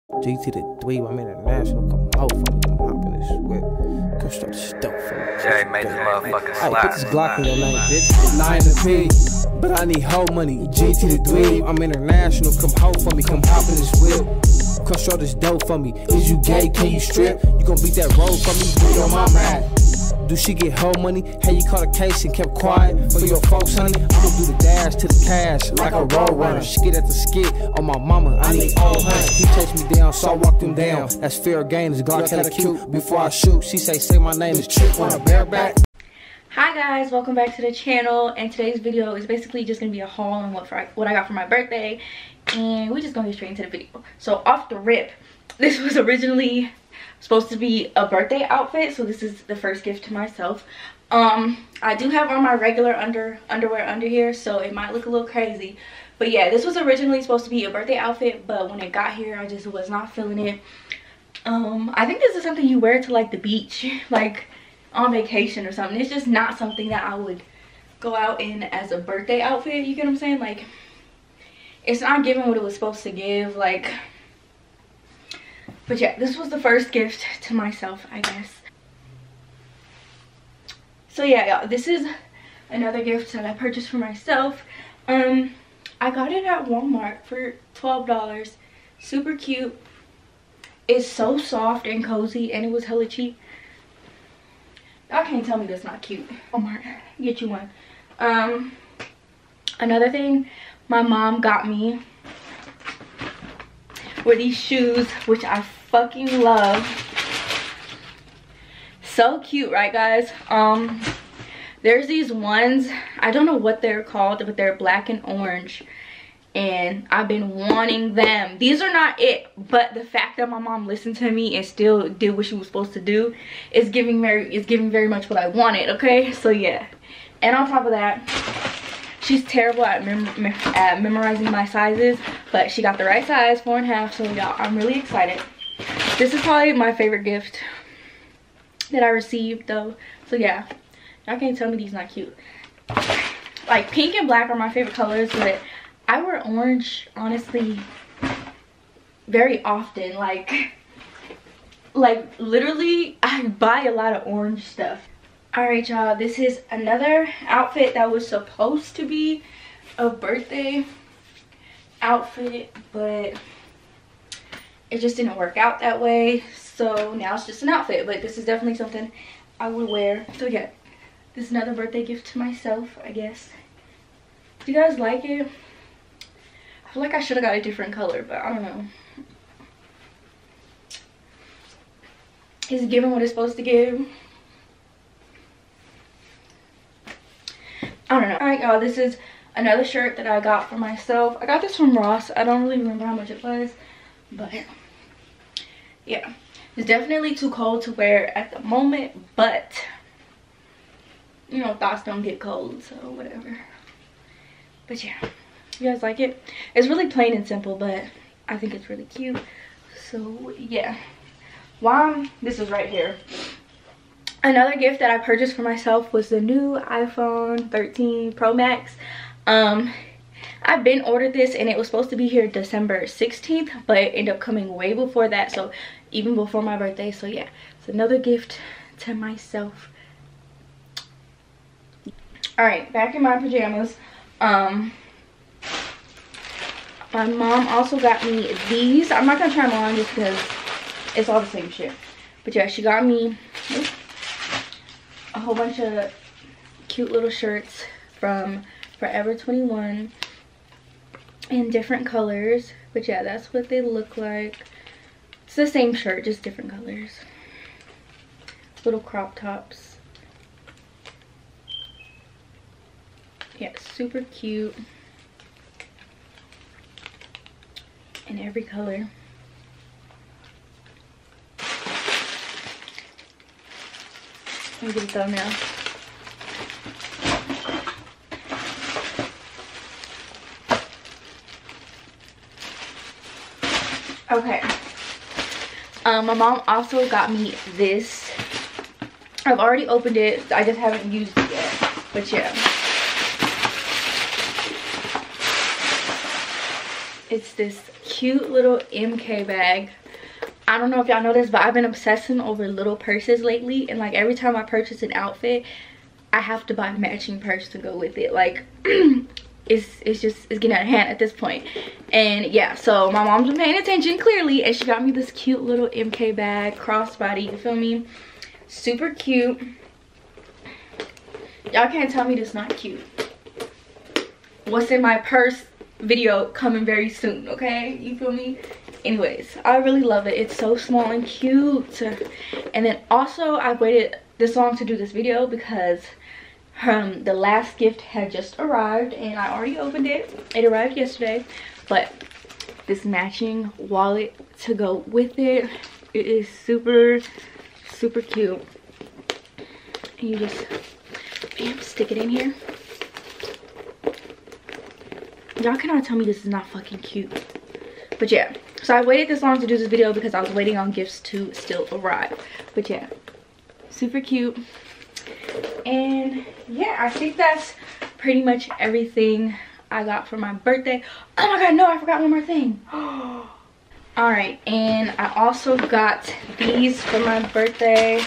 GT the dweeb, I'm international. Come out for me, come hop in this whip. Come straight to dope for me. Jay made this motherfucking slide. Put this Glock in your name, bitch. 9 to P, but I need hoe money. GT the dweeb, I'm international. Come out for me, come hop in this whip. Come show this dope for me. Is you gay? Can you strip? You gon' beat that road for me? Put your mama at. Do she get hoe money? Hey, you caught a case and kept quiet for your folks, honey? I'ma do the dash to the cash like a road runner. She get at the skit on my mama. I need all her. He chased me down, so I walked him down. That's fair game. This Glock hella cute. Before I shoot, she say my name is Chip on a bareback. Hi guys, welcome back to the channel. And today's video is basically just gonna be a haul on what I got for my birthday, and we're just gonna get straight into the video. So off the rip, this was originally supposed to be a birthday outfit, so this is the first gift to myself. I do have on my regular underwear under here, so it might look a little crazy, but yeah, this was originally supposed to be a birthday outfit, but when it got here I just was not feeling it. I think this is something you wear to like the beach, like on vacation or something. It's just not something that I would go out in as a birthday outfit, you get what I'm saying? Like, it's not giving what it was supposed to give, like. But yeah, this was the first gift to myself, I guess. So yeah, y'all, this is another gift that I purchased for myself. I got it at Walmart for $12. Super cute. It's so soft and cozy, and it was hella cheap. Y'all can't tell me that's not cute. Walmart, get you one. Another thing my mom got me were these shoes, which I fucking love. So cute, right guys? There's these ones, I don't know what they're called, but they're black and orange, and I've been wanting them. These are not it, but the fact that my mom listened to me and still did what she was supposed to do is giving very much what I wanted. Okay, so yeah. And on top of that, she's terrible at memorizing my sizes, but she got the right size, 4.5. So y'all, I'm really excited. This is probably my favorite gift that I received though. So yeah, y'all can't tell me these not cute. Like, pink and black are my favorite colors, but I wear orange honestly very often. Like literally I buy a lot of orange stuff. Alright y'all, this is another outfit that was supposed to be a birthday outfit, but it just didn't work out that way, so now it's just an outfit. But this is definitely something I would wear. So yeah, this is another birthday gift to myself, I guess. Do you guys like it? I feel like I should have got a different color, but I don't know. Is it giving what it's supposed to give? I don't know. Alright y'all, this is another shirt that I got for myself. I got this from Ross. I don't really remember how much it was, but yeah, it's definitely too cold to wear at the moment, but you know, thoughts don't get cold, so whatever. But yeah, you guys like it? It's really plain and simple, but I think it's really cute. So yeah, this is right here. Another gift that I purchased for myself was the new iPhone 13 Pro Max. I've been ordered this, and it was supposed to be here December 16th, but it ended up coming way before that, so even before my birthday. So yeah, it's another gift to myself. Alright, back in my pajamas. My mom also got me these. I'm not gonna try them on just because it's all the same shit, but yeah, she got me a whole bunch of cute little shirts from Forever 21 in different colors. But yeah, that's what they look like. It's the same shirt, just different colors. Little crop tops. Yeah, super cute in every color. Let me get a thumbnail. Okay. My mom also got me this. I've already opened it. I just haven't used it yet. But yeah. It's this cute little MK bag. I don't know if y'all know this, but I've been obsessing over little purses lately, and like every time I purchase an outfit, I have to buy a matching purse to go with it. Like it's getting out of hand at this point. And yeah, so my mom's been paying attention clearly, and she got me this cute little MK bag, crossbody, you feel me? Super cute. Y'all can't tell me this not cute. What's in my purse video coming very soon, okay? You feel me? Anyways, I really love it. It's so small and cute. And then also I waited this long to do this video because the last gift had just arrived, and I already opened it. It arrived yesterday, but this matching wallet to go with it, it is super cute. And you just bam, stick it in here. Y'all cannot tell me this is not fucking cute. But yeah, so I waited this long to do this video because I was waiting on gifts to still arrive. But yeah, super cute. And yeah, I think that's pretty much everything I got for my birthday. Oh my god, no, I forgot one more thing. Alright, and I also got these for my birthday.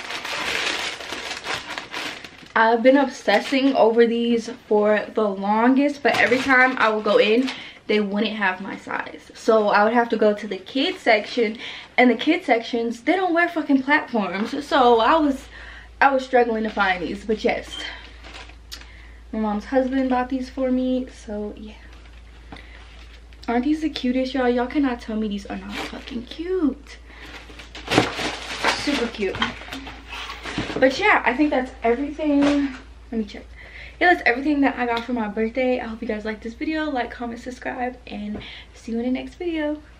I've been obsessing over these for the longest, but every time I would go in, they wouldn't have my size. So I would have to go to the kids section, and the kids sections, they don't wear fucking platforms. So I was struggling to find these. But yes, my mom's husband bought these for me, so yeah. Aren't these the cutest, y'all? Y'all cannot tell me these are not fucking cute. Super cute. But yeah, I think that's everything. Let me check. Yeah, that's everything that I got for my birthday. I hope you guys liked this video. Like, comment, subscribe, and see you in the next video.